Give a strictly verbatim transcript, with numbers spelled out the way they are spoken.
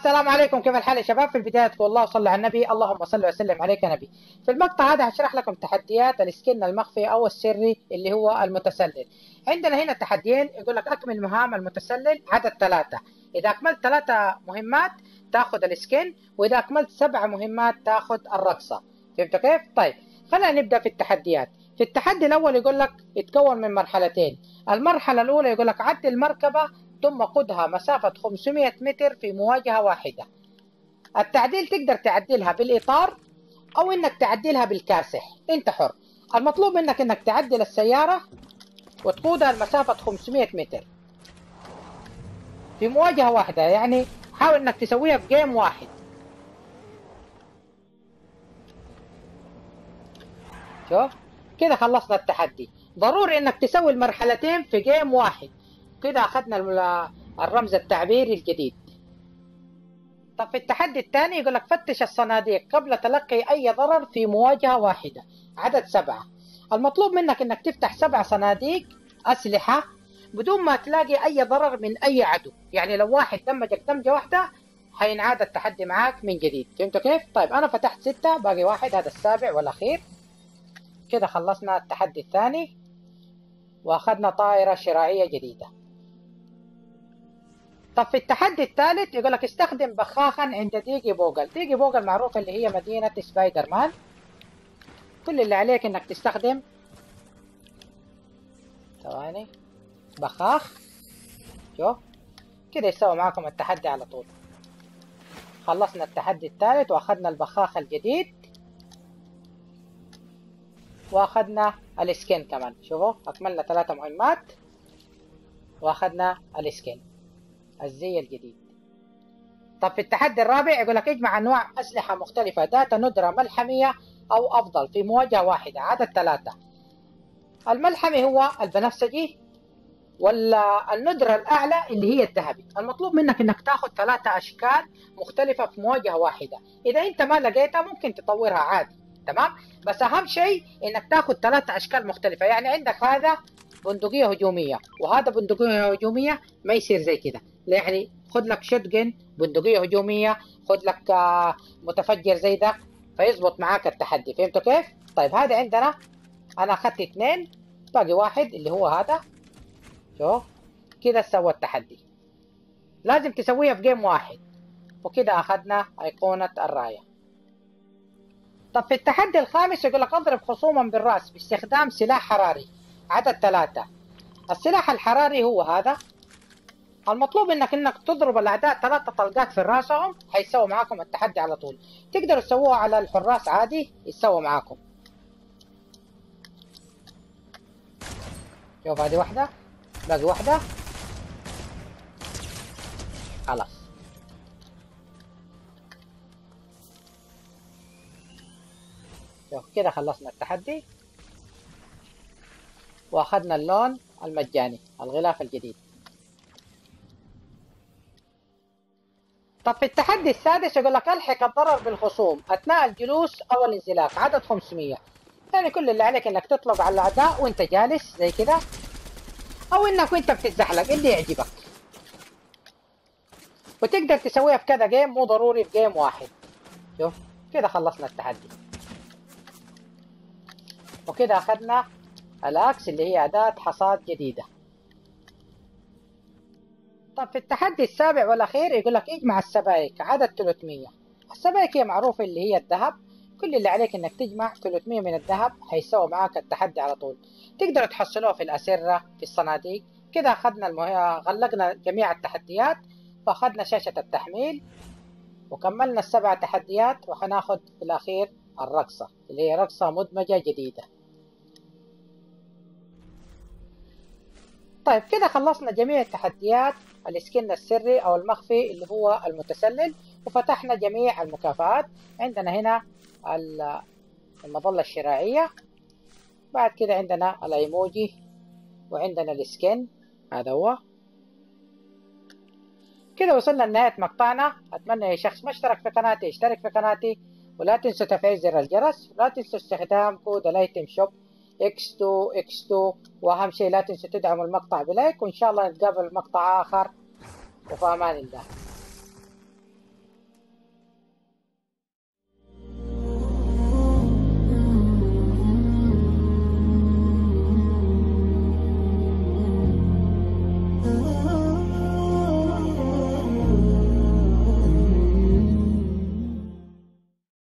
السلام عليكم، كيف الحال يا شباب؟ في البداية تقول الله وصلى على النبي، اللهم صل وسلم عليك يا نبي. في المقطع هذا هشرح لكم تحديات السكن المخفي او السري اللي هو المتسلل. عندنا هنا تحديين، يقول لك اكمل مهام المتسلل عدد ثلاثة. اذا اكملت ثلاثة مهمات تاخذ السكن، واذا اكملت سبع مهمات تاخذ الرقصة. فهمتوا كيف؟ طيب خلينا نبدا في التحديات. في التحدي الاول يقول لك يتكون من مرحلتين. المرحلة الاولى يقول لك عد المركبة ثم قدها مسافة خمسمئة متر في مواجهة واحدة. التعديل تقدر تعدلها بالإطار أو إنك تعدلها بالكاسح، أنت حر. المطلوب منك إنك تعدل السيارة وتقودها لمسافة خمسمئة متر في مواجهة واحدة، يعني حاول إنك تسويها في جيم واحد. شوف كده خلصنا التحدي. ضروري إنك تسوي المرحلتين في جيم واحد. كده أخذنا الرمز التعبيري الجديد. طب في التحدي الثاني يقول لك فتش الصناديق قبل تلقي أي ضرر في مواجهة واحدة، عدد سبعة. المطلوب منك إنك تفتح سبع صناديق أسلحة بدون ما تلاقي أي ضرر من أي عدو، يعني لو واحد دمجك دمجة واحدة حينعاد التحدي معاك من جديد. فهمتوا كيف؟ طيب أنا فتحت ستة، باقي واحد، هذا السابع والأخير. كده خلصنا التحدي الثاني وأخذنا طائرة شراعية جديدة. طب في التحدي الثالث يقول لك استخدم بخاخا عند ديجي بوغل. ديجي بوغل معروفة اللي هي مدينة سبايدر مان. كل اللي عليك انك تستخدم ثواني بخاخ. شوف كده يسوي معاكم التحدي على طول. خلصنا التحدي الثالث واخذنا البخاخ الجديد واخذنا السكين كمان. شوفوا اكملنا ثلاثة مهمات واخذنا السكين الزي الجديد. طب في التحدي الرابع يقول لك اجمع انواع اسلحه مختلفه ذات ندره ملحميه او افضل في مواجهه واحده، عدد ثلاثه. الملحمي هو البنفسجي، ولا الندره الاعلى اللي هي الذهبي. المطلوب منك انك تاخذ ثلاثه اشكال مختلفه في مواجهه واحده. اذا انت ما لقيتها ممكن تطورها عادي، تمام؟ بس اهم شيء انك تاخذ ثلاثه اشكال مختلفه. يعني عندك هذا بندقيه هجوميه وهذا بندقيه هجوميه، ما يصير زي كده. يعني خد لك شوتجن بندقيه هجوميه، خد لك متفجر زي ده، فيزبط معاك التحدي. فهمتوا كيف؟ طيب هذا عندنا انا اخذت اثنين، باقي واحد اللي هو هذا. شوف كده سوى التحدي. لازم تسويها في جيم واحد. وكده اخذنا ايقونه الرايه. طب في التحدي الخامس يقول لك اضرب خصوما بالراس باستخدام سلاح حراري، عدد ثلاثة. السلاح الحراري هو هذا. المطلوب انك انك تضرب الاعداء ثلاثة طلقات في راسهم حيسوي معاكم التحدي على طول. تقدروا تسووها على الحراس عادي يسوي معاكم. شوف هذه واحدة، باقي واحدة، خلاص. شوف كده خلصنا التحدي واخذنا اللون المجاني، الغلاف الجديد. طب في التحدي السادس يقول لك الحق الضرر بالخصوم اثناء الجلوس او الانزلاق، عدد خمسمئة. يعني كل اللي عليك انك تطلق على الاعداء وانت جالس زي كده، او انك وانت بتتزحلق اللي يعجبك. وتقدر تسويها في كذا جيم، مو ضروري في جيم واحد. شوف كده خلصنا التحدي. وكده اخذنا الاكس اللي هي اداة حصاد جديدة. طب في التحدي السابع والاخير يقول لك اجمع السبائك، عدد ثلاثمئة. السبائك هي معروفة اللي هي الذهب. كل اللي عليك انك تجمع ثلاثمئة من الذهب حيسوي معاك التحدي على طول. تقدروا تحصلوه في الاسرة في الصناديق. كده اخذنا المه... غلقنا جميع التحديات واخذنا شاشة التحميل وكملنا السبع تحديات، وحناخذ في الاخير الرقصة اللي هي رقصة مدمجة جديدة. طيب كده خلصنا جميع التحديات السكن السري او المخفي اللي هو المتسلل، وفتحنا جميع المكافآت. عندنا هنا المظلة الشراعية، بعد كده عندنا الايموجي، وعندنا السكن هذا هو. كده وصلنا لنهاية مقطعنا. اتمنى يا شخص ما اشترك في قناتي يشترك في قناتي، ولا تنسوا تفعيل زر الجرس، ولا تنسوا استخدام كود الايتم شوب إكس تو إكس تو. واهم شيء لا تنسوا تدعموا المقطع بلايك، وان شاء الله نتقابل في مقطع اخر، وفي امان الله.